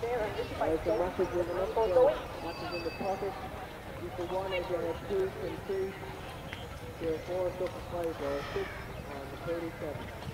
There's a message with an upgrade. Message in the pocket. Equal 1 again at 2, 23, 04, 5, 6, and 37.